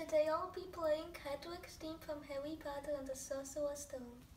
Today I'll be playing Hedwig's theme from Harry Potter and the Sorcerer's Stone.